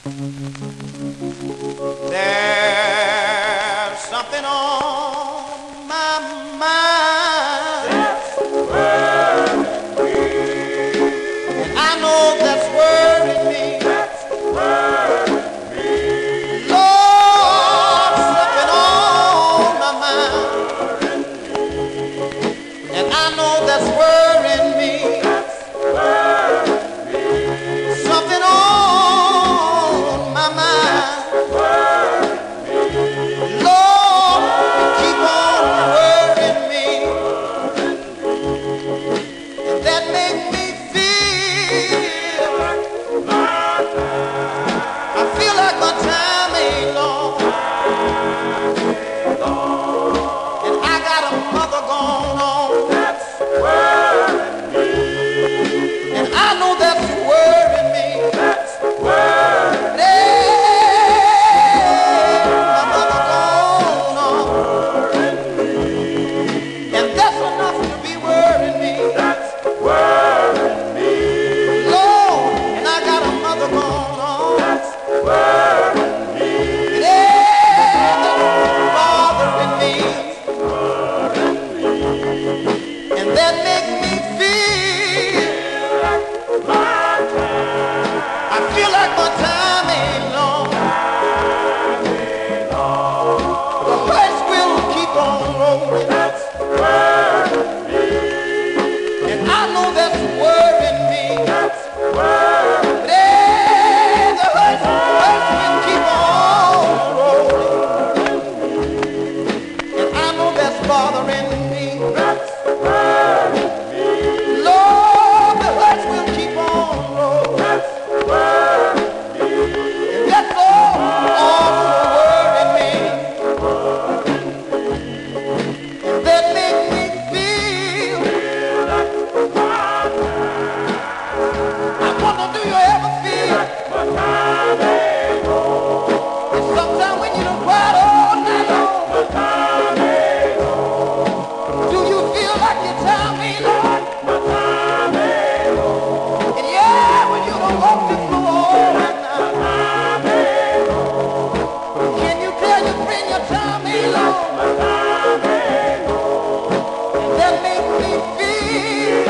There's something on my mind that's worrying me, and I know that's worrying me. That's worrying me. Lord, something on my mind, and I know that's worrying me. That's worrying me. Something on my mind. That make me feel